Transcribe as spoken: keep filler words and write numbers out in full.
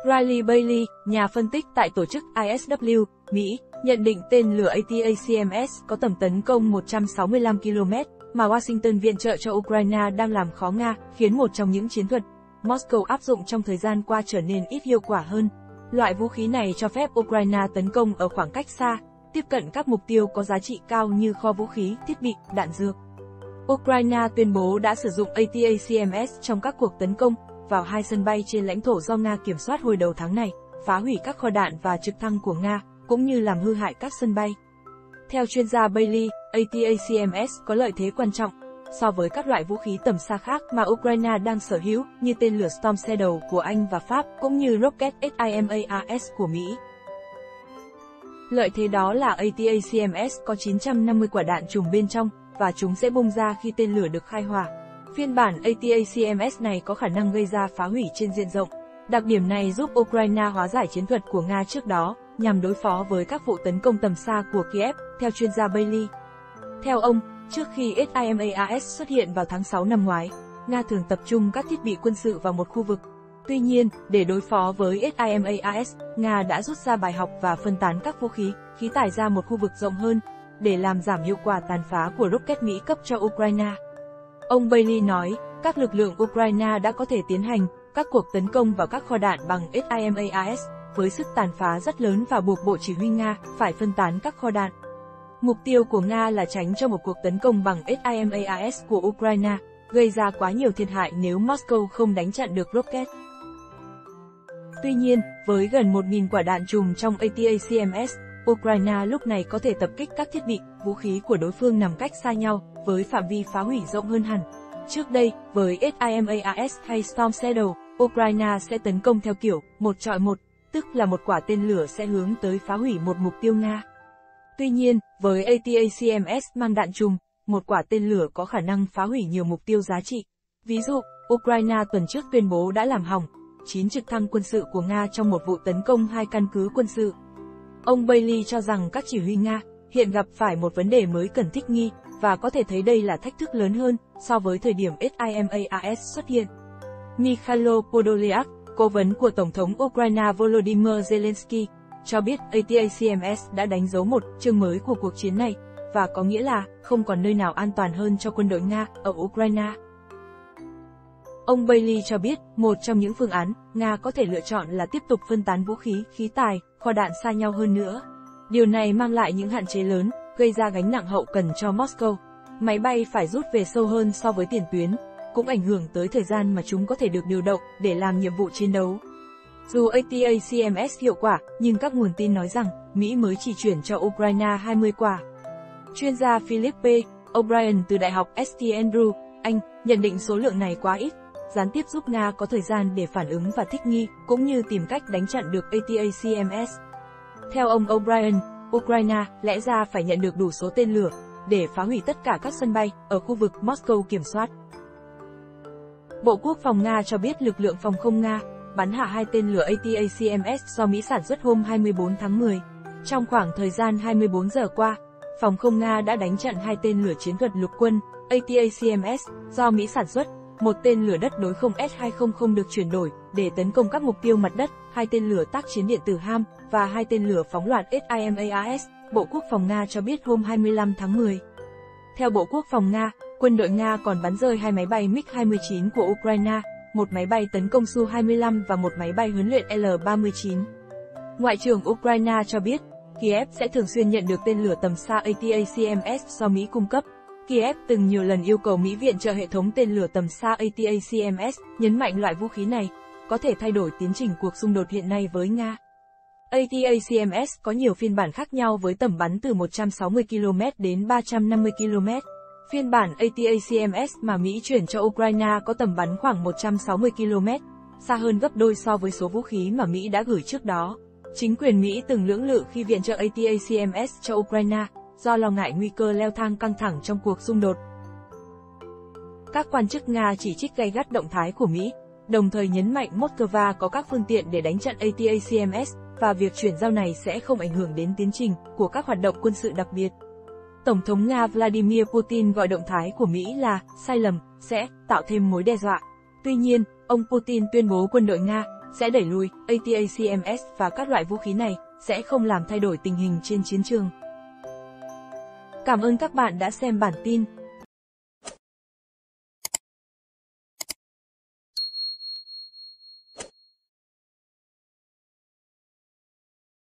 Riley Bailey, nhà phân tích tại tổ chức I S W, Mỹ, nhận định tên lửa A T A C M S có tầm tấn công một trăm sáu mươi lăm ki lô mét mà Washington viện trợ cho Ukraine đang làm khó Nga, khiến một trong những chiến thuật Moscow áp dụng trong thời gian qua trở nên ít hiệu quả hơn. Loại vũ khí này cho phép Ukraine tấn công ở khoảng cách xa, tiếp cận các mục tiêu có giá trị cao như kho vũ khí, thiết bị, đạn dược. Ukraine tuyên bố đã sử dụng A T A C M S trong các cuộc tấn công vào hai sân bay trên lãnh thổ do Nga kiểm soát hồi đầu tháng này, phá hủy các kho đạn và trực thăng của Nga, cũng như làm hư hại các sân bay. Theo chuyên gia Bailey, A T A C M S có lợi thế quan trọng so với các loại vũ khí tầm xa khác mà Ukraine đang sở hữu, như tên lửa Storm Shadow của Anh và Pháp, cũng như rocket HIMARS của Mỹ. Lợi thế đó là A T A C M S có chín trăm năm mươi quả đạn trùm bên trong, và chúng sẽ bung ra khi tên lửa được khai hỏa. Phiên bản A T A C M S này có khả năng gây ra phá hủy trên diện rộng. Đặc điểm này giúp Ukraine hóa giải chiến thuật của Nga trước đó, nhằm đối phó với các vụ tấn công tầm xa của Kiev, theo chuyên gia Bailey. Theo ông, trước khi HIMARS xuất hiện vào tháng sáu năm ngoái, Nga thường tập trung các thiết bị quân sự vào một khu vực. Tuy nhiên, để đối phó với HIMARS, Nga đã rút ra bài học và phân tán các vũ khí, khí tải ra một khu vực rộng hơn, để làm giảm hiệu quả tàn phá của rocket Mỹ cấp cho Ukraine. Ông Bailey nói, các lực lượng Ukraine đã có thể tiến hành các cuộc tấn công vào các kho đạn bằng HIMARS, với sức tàn phá rất lớn và buộc Bộ Chỉ huy Nga phải phân tán các kho đạn. Mục tiêu của Nga là tránh cho một cuộc tấn công bằng HIMARS của Ukraine, gây ra quá nhiều thiệt hại nếu Moscow không đánh chặn được rocket. Tuy nhiên, với gần một nghìn quả đạn trùm trong A T A C M S, Ukraine lúc này có thể tập kích các thiết bị, vũ khí của đối phương nằm cách xa nhau, với phạm vi phá hủy rộng hơn hẳn. Trước đây, với HIMARS hay Storm Shadow, Ukraine sẽ tấn công theo kiểu một chọi một, tức là một quả tên lửa sẽ hướng tới phá hủy một mục tiêu Nga. Tuy nhiên, với A T A C M S mang đạn trùm, một quả tên lửa có khả năng phá hủy nhiều mục tiêu giá trị. Ví dụ, Ukraine tuần trước tuyên bố đã làm hỏng chín trực thăng quân sự của Nga trong một vụ tấn công hai căn cứ quân sự. Ông Bailey cho rằng các chỉ huy Nga hiện gặp phải một vấn đề mới cần thích nghi, và có thể thấy đây là thách thức lớn hơn so với thời điểm HIMARS xuất hiện. Mikhailo Podolyak, cố vấn của Tổng thống Ukraine Volodymyr Zelensky, cho biết A T A C M S đã đánh dấu một chương mới của cuộc chiến này, và có nghĩa là không còn nơi nào an toàn hơn cho quân đội Nga ở Ukraine. Ông Bailey cho biết, một trong những phương án Nga có thể lựa chọn là tiếp tục phân tán vũ khí, khí tài, kho đạn xa nhau hơn nữa. Điều này mang lại những hạn chế lớn, gây ra gánh nặng hậu cần cho Moscow. Máy bay phải rút về sâu hơn so với tiền tuyến, cũng ảnh hưởng tới thời gian mà chúng có thể được điều động để làm nhiệm vụ chiến đấu. Dù A T A C M S hiệu quả, nhưng các nguồn tin nói rằng Mỹ mới chỉ chuyển cho Ukraine hai mươi quả. Chuyên gia Philippe O'Brien từ Đại học S T Andrew, Anh, nhận định số lượng này quá ít, gián tiếp giúp Nga có thời gian để phản ứng và thích nghi, cũng như tìm cách đánh chặn được A T A C M S. Theo ông O'Brien, Ukraine lẽ ra phải nhận được đủ số tên lửa để phá hủy tất cả các sân bay ở khu vực Moscow kiểm soát. Bộ Quốc phòng Nga cho biết lực lượng phòng không Nga bắn hạ hai tên lửa A T A C M S do Mỹ sản xuất hôm hai mươi bốn tháng mười. Trong khoảng thời gian hai mươi bốn giờ qua, phòng không Nga đã đánh chặn hai tên lửa chiến thuật lục quân A T A C M S do Mỹ sản xuất, một tên lửa đất đối không S hai trăm được chuyển đổi để tấn công các mục tiêu mặt đất, hai tên lửa tác chiến điện tử HAM và hai tên lửa phóng loạt HIMARS, Bộ Quốc phòng Nga cho biết hôm hai mươi lăm tháng mười. Theo Bộ Quốc phòng Nga, quân đội Nga còn bắn rơi hai máy bay MiG hai mươi chín của Ukraine, một máy bay tấn công Su hai mươi lăm và một máy bay huấn luyện L ba mươi chín. Ngoại trưởng Ukraine cho biết, Kiev sẽ thường xuyên nhận được tên lửa tầm xa A T A C M S do Mỹ cung cấp. Kiev từng nhiều lần yêu cầu Mỹ viện trợ hệ thống tên lửa tầm xa A T A C M S, nhấn mạnh loại vũ khí này có thể thay đổi tiến trình cuộc xung đột hiện nay với Nga. A T A C M S có nhiều phiên bản khác nhau với tầm bắn từ một trăm sáu mươi ki lô mét đến ba trăm năm mươi ki lô mét. Phiên bản A T A C M S mà Mỹ chuyển cho Ukraine có tầm bắn khoảng một trăm sáu mươi ki lô mét, xa hơn gấp đôi so với số vũ khí mà Mỹ đã gửi trước đó. Chính quyền Mỹ từng lưỡng lự khi viện trợ A T A C M S cho Ukraine, do lo ngại nguy cơ leo thang căng thẳng trong cuộc xung đột. Các quan chức Nga chỉ trích gay gắt động thái của Mỹ, đồng thời nhấn mạnh Moscow có các phương tiện để đánh chặn A T A C M S, và việc chuyển giao này sẽ không ảnh hưởng đến tiến trình của các hoạt động quân sự đặc biệt. Tổng thống Nga Vladimir Putin gọi động thái của Mỹ là sai lầm, sẽ tạo thêm mối đe dọa. Tuy nhiên, ông Putin tuyên bố quân đội Nga sẽ đẩy lùi ATACMS và các loại vũ khí này sẽ không làm thay đổi tình hình trên chiến trường. Cảm ơn các bạn đã xem bản tin.